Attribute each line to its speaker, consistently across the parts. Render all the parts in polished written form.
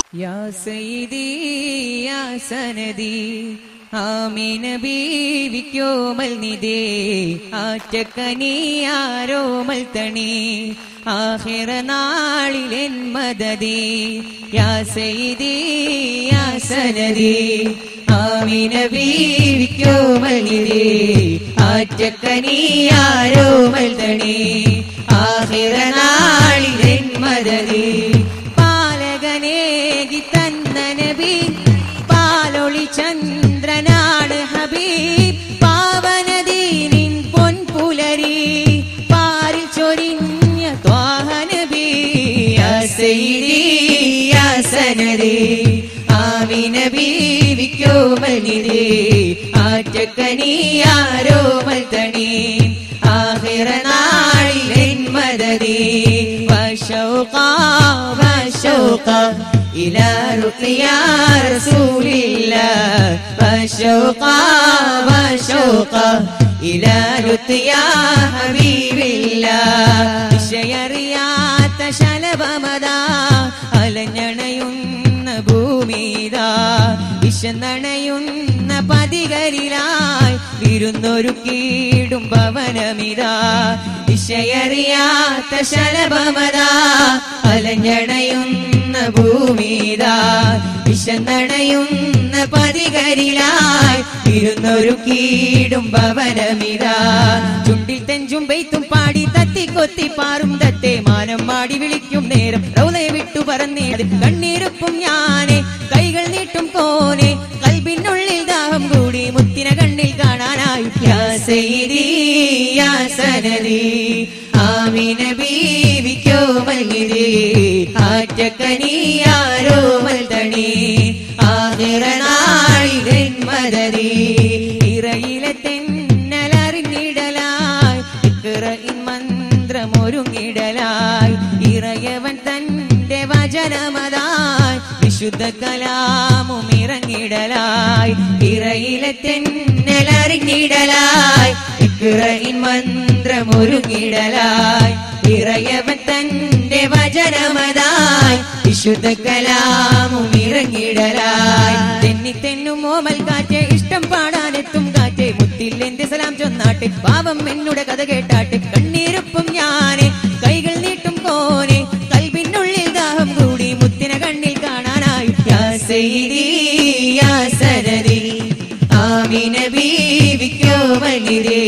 Speaker 1: യാ സയ്യിദി യാ സനദി ആമീന ബീവിക്കോമൽ നിദേ ആറ്റക്കനിയാരോമൽ തണി ആഖിറ നാളിലെൻ മദദി യാ സയ്യിദി യാ സനദി ആമീന ബീവിക്കോമൽ നിദേ ആറ്റക്കനിയാരോമൽ തണി ആഖിറ നാളിലെൻ മദദി പാലകനേകി തന്ന നബി പാലൊളി ചന്ദ്രനാണ് ഹബീബ് പാവനദീനിൻ പൊൻപുലരി പാരിൽ ചൊരിഞ്ഞ ത്വാഹ നബി യാ സയ്യിദി യാ സനദി ആമീന ബീവിക്കോമൽ നിദേ ആറ്റക്കനിയാരോമൽ തണി ആഖിറ നാളിലെൻ മദദി വശൗഖാ വശൗഖാ إلى رقيا رسول الله وشوقا وشوقا إلى رقيا حبيب الله വിഷയറിയാത്ത ശലഭമതാ അലഞ്ഞണയുന്ന ഭൂമിതാ വിശന്നണയുന്ന പതികരിലായി വിരുന്നൊരുക്കിയിടും ഭവനമിതാ വിഷയറിയാത്ത ശലഭമതാ അലഞ്ഞണയുന്ന ഭൂമിതാ വിശന്നണയുന്ന പതികരിലായി ഇരുന്നൊരുക്കിയിടും ഭവനമിതാ ചുണ്ടിൽ തെഞ്ചും പെയ്ത്തും പാടി തത്തിക്കൊത്തി പാറും തത്തെ മാനം മാടി വിളിക്കും നേരം റൗളയെ വിട്ടു പറന്നേത് കണ്ണീരൊപ്പും ഞാനെ കൈകൾ നീട്ടും കോനെ കൽബിനുള്ളിൽ ദാഹം കൂടി മുത്തിന കണ്ണിൽ കാണാനായി യാ സയ്യിദി യാ സനദി ആമീന ബീവിക്കോമൽ നിദേ ആറ്റക്കനിയാരോമൽ തണി ആഖിറ നാളിലെൻ മദദി ഇറയിലെ തെന്നലറിഞ്ഞിടലായി ഇഖ്റഇൻ മന്ത്രമൊരുങ്ങിടലായി ഇറയവൻ തന്റെ വചനമതായി വിശുദ്ധ കലാമും ഇറങ്ങിടലായി ഇറയിലെ തെന്നലറിഞ്ഞിടലായി ഇഖ്റഇൻ മന്ത്രമൊരുങ്ങിടലായി ഇറയവൻ തന്റെ വചനമതായി വിശുദ്ധ കലാമും ഇറങ്ങിടലായി തെന്നി തെന്നും ഓമൽ കാറ്റ് ഇഷ്ടം പാടാനെത്തും കാറ്റ് മുത്തിൽ എന്റെ സലാം ചൊന്നാട്ടെ പാവം എന്നുടെ കഥ കേട്ടാട്ടെ കണ്ണീരൊപ്പം ഞാനെ കൈകൾ നീട്ടും കോനെ കൽബിനുള്ളിൽ ദാഹം കൂടി മുത്തിന കണ്ണിൽ കാണാനായി യാ സയ്യിദി യാ സനദി ആമീന ബീവിക്കോമൽ നിദേ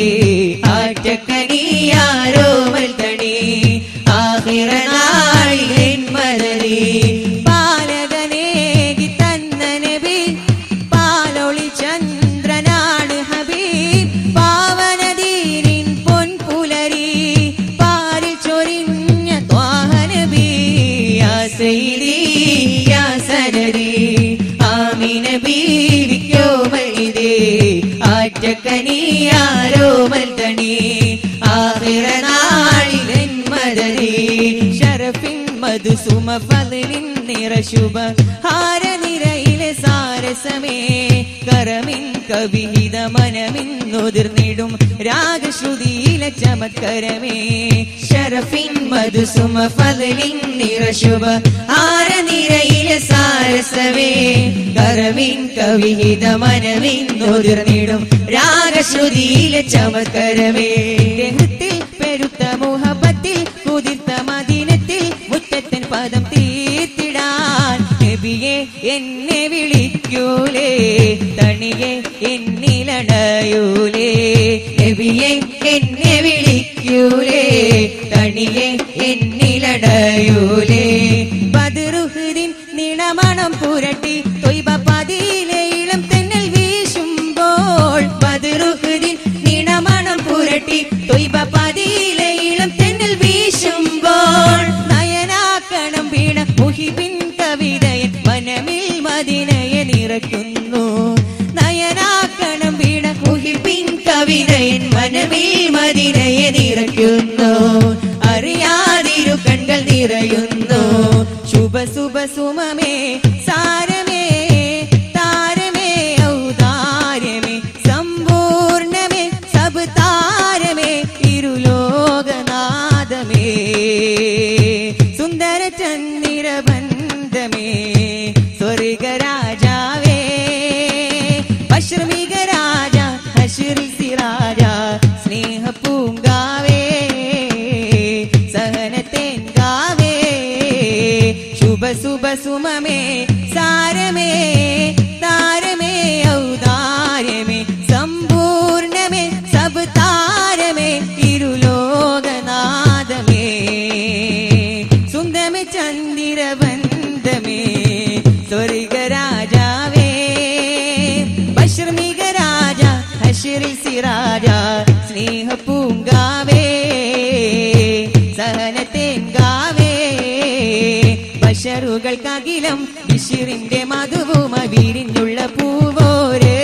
Speaker 1: ആറ്റക്കനിയാരോമൽ തണി ആഖിറ നാളിലെൻ മദദി പാലകനേകി തന്ന നബി പാലൊളി ചന്ദ്രനാണ് ഹബീബ് പാവനദീനിൻ പൊൻപുലരി പാരിൽ ചൊരിഞ്ഞ ത്വാഹ നബി യാ സയ്യിദി യാ സനദി ആമീന ബീവിക്കോമൽ നിദേ ആറ്റക്കനിയാരോമൽ തണി ആഖിറ നാളിലെൻ മദദി ശരഫിൻ മധുസുമ ഫളിൻ നിറശുഭ ഹാരനിരയിലെ സാരസമേ കരമിൻ കവിഹിത മനമിന്നുതിർന്നിടും രാഗശ്രുതിയിലെ ചമത്കരമേ ശരഫിൻ മധുസുമ ഫളിൻ നിറശുഭ ഹാരനിരയിലെ സാരസമേ കരമിൻ കവിഹിത മനമിന്നുതിർന്നിടും രാഗശ്രുതിയിലെ ചമത്കരമേ ദേഹത്തിൽ പെരുത്ത മുഹബത്തിൽ കുതിർത്ത മദീനത്തിൽ മുറ്റത്തൻ പദം തീർത്തിടാൻ നബിയെ എന്നെ വിളിക്കൂലേ തണിയെ എന്നിലണയൂലേ നബിയെ എന്നെ വിളിക്കൂലേ തണിയെ എന്നിലണയൂലേ ബദ്റുഹുദിൻ നിണമണം പുരട്ടി തൊയ്ബ പതിയിലെ ഇളം തെന്നൽ വീശുമ്പോൾ ബദ്റുഹുദിൻ നിണമണം പുരട്ടി തൊയ്ബ പതിയിലെ ഇളം തെന്നൽ വീശുമ്പോൾ നയനാക്കണം വീണ മുഹിബിൻ കവിതയൻ മനമിൽ മദീനയെ നിറയ്ക്കുന്നു നയനാക്കണം വീണ മുഹിബിൻ കവിതയൻ മനമിൽ മദീനയെ നിറയ്ക്കുന്നു അറിയാതിരു കൺകൾ നിറയുന്നു ശുഭ ശുഭ സുമമേ സാരമേ താരമേ ഔദാര്യമേ സമ്പൂർണമേ സബ് താരമേ ഇരുലോകനാഥമേ സുന്ദര ചന്ദ്രബന്ധമേ സുമമേ സാരമേ താരമേ ഔദാര്യമേ സമ്പൂർണമേ സബ് താരമേ ഇരുലോകനാഥമേ സുന്ദമേ ചന്ദിരബന്ധമേ സ്വർഗരാജാവേ ബശ്ർമിക രാജ ഹശ്റിൽ സിറാജ സ്നേഹ പൂങ്കാവേ സഹനത്തേങ്കാവേ ബശറുകൾക്കകിലം ബിശ്റിന്റെ മധുവുമ വിരിഞ്ഞുള്ള പൂവോരേ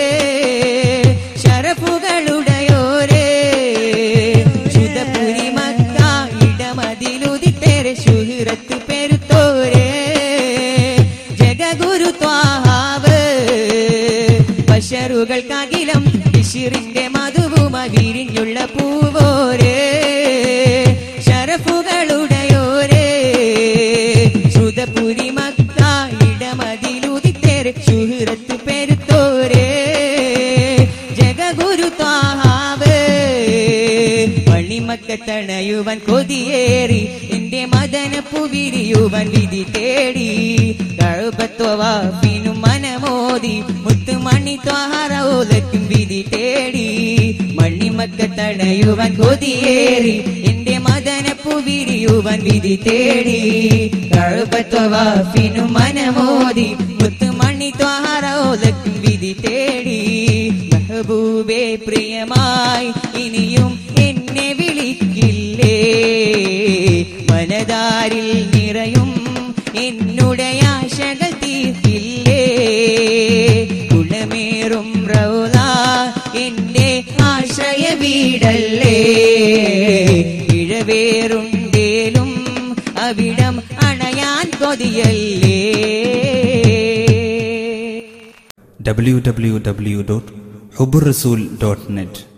Speaker 1: ശരഫുകളുടയോരേ ശുദ്ധപുരി മക്ക ഇടമതിലുദിത്തേരെ ശുഹ്റത്ത് പെരുത്തോരേ ജഗഗുരു ത്വാഹാവ് ബശറുകൾക്കകിലം ബിശ്റിന്റെ മധുവുമ വിരിഞ്ഞുള്ള പൂവോരേ ശരഫുകളുടയോരേ ശ്രുതപുരി മക്ക ഇടമതിലുദിത്തേരെ ശുഹ്റത്ത് പെരുത്തോരേ ജഗഗുരു ത്വാഹാവ് പള്ളിമക്കത്തണയുവൻ കൊതിയേറി എന്റെ മദനപ്പു വിരിയുവൻ വിധി തേടി കഅബത്വവാഫിനും മനമോദി മുത്തുമണി ത്വഹറൗലത്തും വിധി തേടി മള്ളിമക്കത്തണയുവൻ കൊതിയേറി എന്റെ മദനപ്പു വിരിയുവൻ വിധി തേടി കഅബത്വവാഫിനും മനമോദി മുത്തുമണി ത്വഹറൗലത്തും വിധി തേടി മെഹബൂബേ പ്രിയമായി ഇനിയും എന്നെ വിളിക്കില്ലേ മനതാരിൽ നിറയും എന്നുടെ ആശകൾ തീർക്കില്ലേ കുളമേറും റൗള എന്റെ ആശയ വീടല്ലേ ഇഴവേറുണ്ടേലും അവിടം അണയാൻ കൊതിയല്ലേ
Speaker 2: www.hubburrasool.net